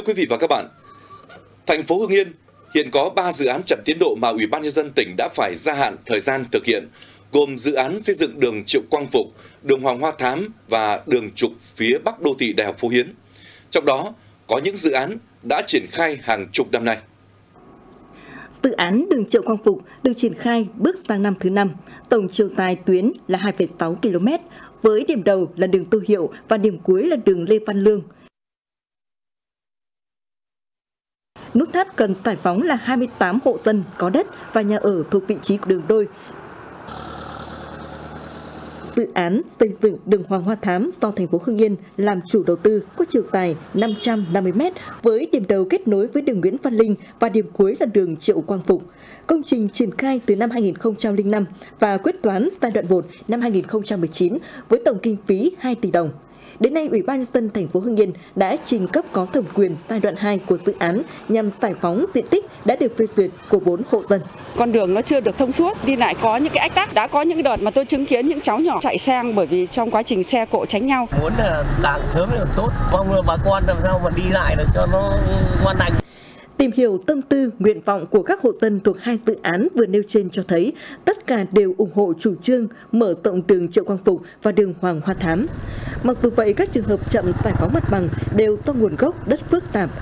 Thưa quý vị và các bạn, thành phố Hưng Yên hiện có 3 dự án chậm tiến độ mà Ủy ban Nhân dân tỉnh đã phải gia hạn thời gian thực hiện, gồm dự án xây dựng đường Triệu Quang Phục, đường Hoàng Hoa Thám và đường trục phía Bắc đô thị Đại học Phú Hiến. Trong đó có những dự án đã triển khai hàng chục năm nay. Dự án đường Triệu Quang Phục được triển khai bước sang năm thứ 5, tổng chiều dài tuyến là 2,6 km, với điểm đầu là đường Tô Hiệu và điểm cuối là đường Lê Văn Lương. Nút thắt cần giải phóng là 28 hộ dân có đất và nhà ở thuộc vị trí của đường đôi. Dự án xây dựng đường Hoàng Hoa Thám do thành phố Hưng Yên làm chủ đầu tư có chiều dài 550 m với điểm đầu kết nối với đường Nguyễn Văn Linh và điểm cuối là đường Triệu Quang Phục. Công trình triển khai từ năm 2005 và quyết toán giai đoạn 1 năm 2019 với tổng kinh phí 2 tỷ đồng. Đến nay, Ủy ban Nhân dân thành phố Hưng Yên đã trình cấp có thẩm quyền giai đoạn 2 của dự án nhằm giải phóng diện tích đã được phê duyệt của 4 hộ dân. Con đường nó chưa được thông suốt, đi lại có những cái ách tắc. Đã có những đợt mà tôi chứng kiến những cháu nhỏ chạy sang bởi vì trong quá trình xe cộ tránh nhau. Muốn là càng sớm càng tốt, mong là bà con làm sao mà đi lại được cho nó ngoan lành. Tìm hiểu tâm tư, nguyện vọng của các hộ dân thuộc 2 dự án vừa nêu trên cho thấy tất cả đều ủng hộ chủ trương mở rộng đường Triệu Quang Phục và đường Hoàng Hoa Thám. Mặc dù vậy, các trường hợp chậm giải phóng mặt bằng đều do nguồn gốc đất phức tạp.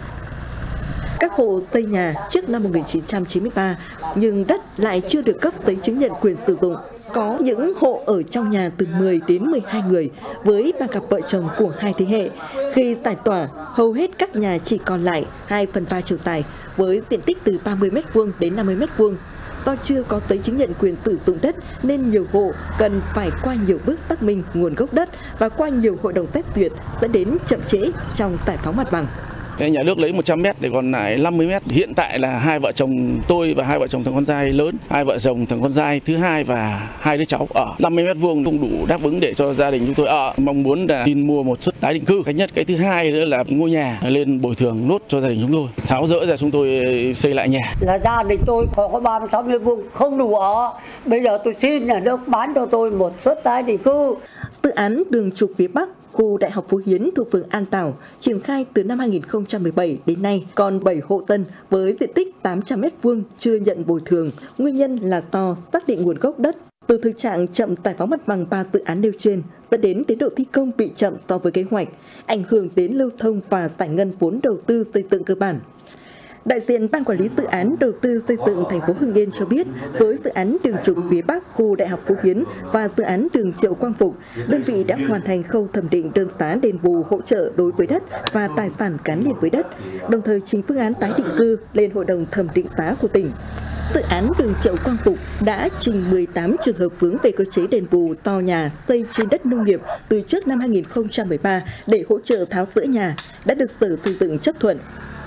Các hộ xây nhà trước năm 1993 nhưng đất lại chưa được cấp giấy chứng nhận quyền sử dụng. Có những hộ ở trong nhà từ 10 đến 12 người với 3 cặp vợ chồng của 2 thế hệ. Khi giải tỏa, hầu hết các nhà chỉ còn lại 2/3 chiều dài với diện tích từ 30 m² đến 50 m². Do chưa có giấy chứng nhận quyền sử dụng đất nên nhiều hộ cần phải qua nhiều bước xác minh nguồn gốc đất và qua nhiều hội đồng xét duyệt dẫn đến chậm trễ trong giải phóng mặt bằng. Nhà nước lấy 100 m để còn lại 50 m. Hiện tại là 2 vợ chồng tôi và 2 vợ chồng thằng con trai lớn, 2 vợ chồng thằng con trai thứ hai và 2 đứa cháu ở 50 m² không đủ đáp ứng để cho gia đình chúng tôi ở. Mong muốn là xin mua một suất tái định cư. Cái nhất, cái thứ hai nữa là ngôi nhà lên bồi thường nốt cho gia đình chúng tôi. Tháo dỡ ra chúng tôi xây lại nhà. Là gia đình tôi có 36 m² không đủ ở. Bây giờ tôi xin nhà nước bán cho tôi một suất tái định cư. Dự án đường trục phía Bắc khu Đại học Phú Hiến thuộc phường An Tảo triển khai từ năm 2017 đến nay còn 7 hộ dân với diện tích 800 m² chưa nhận bồi thường. Nguyên nhân là do xác định nguồn gốc đất. Từ thực trạng chậm giải phóng mặt bằng 3 dự án nêu trên dẫn đến tiến độ thi công bị chậm so với kế hoạch, ảnh hưởng đến lưu thông và giải ngân vốn đầu tư xây dựng cơ bản. Đại diện Ban Quản lý Dự án Đầu tư Xây dựng thành phố Hưng Yên cho biết, với dự án đường trục phía Bắc khu Đại học Phú Hiến và dự án đường Triệu Quang Phục, đơn vị đã hoàn thành khâu thẩm định đơn giá đền bù hỗ trợ đối với đất và tài sản gắn liền với đất, đồng thời trình phương án tái định cư lên Hội đồng thẩm định giá của tỉnh. Dự án đường Triệu Quang Phục đã trình 18 trường hợp vướng về cơ chế đền bù do nhà xây trên đất nông nghiệp từ trước năm 2013 để hỗ trợ tháo dỡ nhà, đã được Sở Xây dựng chấp thuận.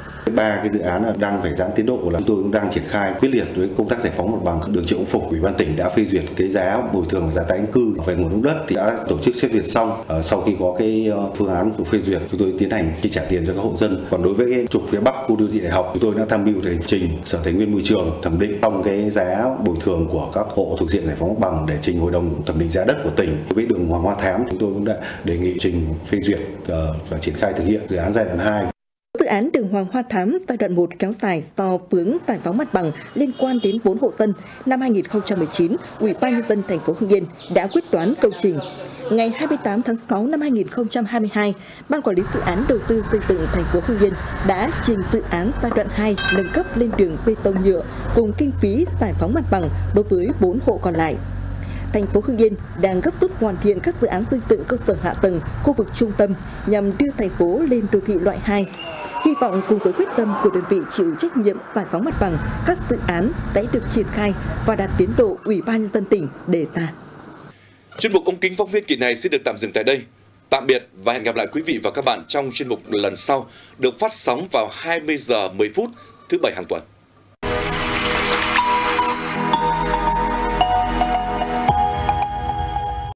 3 cái dự án đang phải giãn tiến độ là chúng tôi cũng đang triển khai quyết liệt với công tác giải phóng mặt bằng. Đường Triệu Quang Phục, Ủy ban tỉnh đã phê duyệt cái giá bồi thường và giá tái định cư về nguồn gốc đất thì đã tổ chức xét duyệt xong. Sau khi có cái phương án của phê duyệt, chúng tôi tiến hành chi trả tiền cho các hộ dân. Còn đối với cái trục phía Bắc khu đô thị Đại học, chúng tôi đã tham mưu để trình Sở Tài nguyên Môi trường thẩm định xong cái giá bồi thường của các hộ thuộc diện giải phóng mặt bằng để trình Hội đồng thẩm định giá đất của tỉnh. Đối với đường Hoàng Hoa Thám, chúng tôi cũng đã đề nghị trình phê duyệt và triển khai thực hiện dự án giai đoạn 2. Dự án đường Hoàng Hoa Thám giai đoạn 1 kéo dài do vướng giải phóng mặt bằng liên quan đến 4 hộ dân. Năm 2019, Ủy ban Nhân dân thành phố Hưng Yên đã quyết toán công trình. Ngày 28 tháng 6 năm 2022, Ban Quản lý Dự án Đầu tư Xây dựng thành phố Hưng Yên đã trình dự án giai đoạn 2 nâng cấp lên đường bê tông nhựa cùng kinh phí giải phóng mặt bằng đối với 4 hộ còn lại. Thành phố Hưng Yên đang gấp rút hoàn thiện các dự án xây dựng cơ sở hạ tầng khu vực trung tâm nhằm đưa thành phố lên đô thị loại 2. Hy vọng cùng với quyết tâm của đơn vị chịu trách nhiệm giải phóng mặt bằng, các dự án sẽ được triển khai và đạt tiến độ Ủy ban Nhân dân tỉnh đề ra. Chuyên mục ống kính phóng viên kỳ này sẽ được tạm dừng tại đây. Tạm biệt và hẹn gặp lại quý vị và các bạn trong chuyên mục lần sau được phát sóng vào 20 giờ 10 phút thứ Bảy hàng tuần.